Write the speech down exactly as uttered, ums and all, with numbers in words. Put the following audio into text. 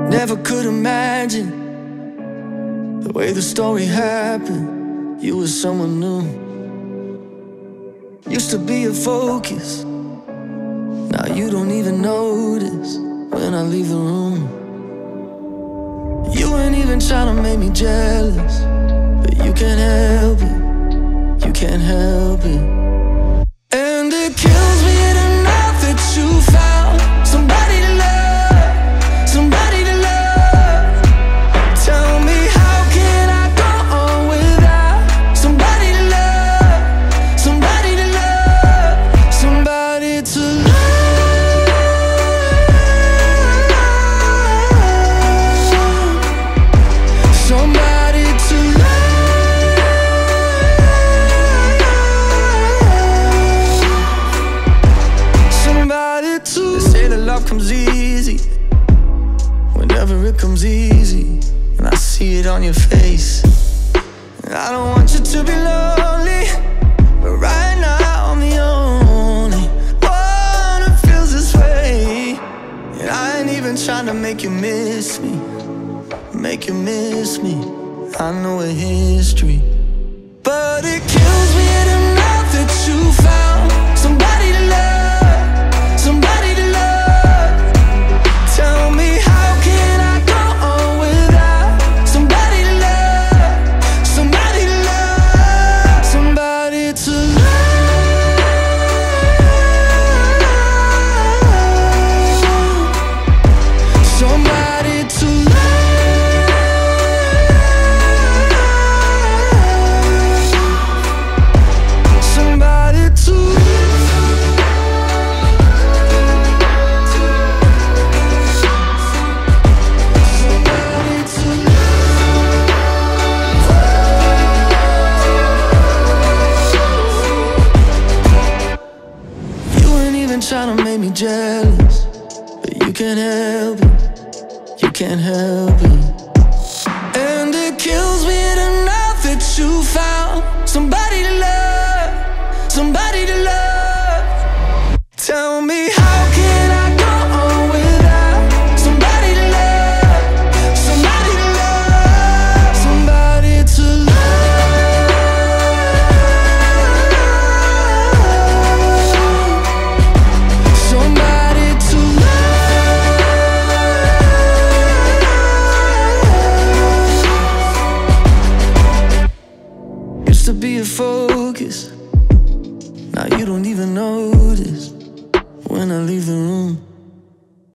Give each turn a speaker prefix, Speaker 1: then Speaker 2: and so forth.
Speaker 1: Never could imagine the way the story happened. You were someone new. Used to be a focus. Now you don't even notice when I leave the room. You ain't even trying to make me jealous, but you can't help it. You can't help it. And it kills me to know that you found somebody to love, somebody to love. Tell me, how can I go on without somebody to love, somebody to love, somebody to love, somebody to love, somebody to. They say that love comes easy whenever it comes easy, and I see it on your face. And I don't want you to be lonely, but right now I'm the only one who feels this way. And I ain't even trying to make you miss me, make you miss me. I know a history, but it kills me to know that you found somebody to love, somebody to love. Tell me, how can I go on without somebody to love, somebody to love, somebody to love, somebody to love, somebody to. Trying to make me jealous, but you can't help it, you can't help it. And it kills me to know that you found somebody to love, somebody to love.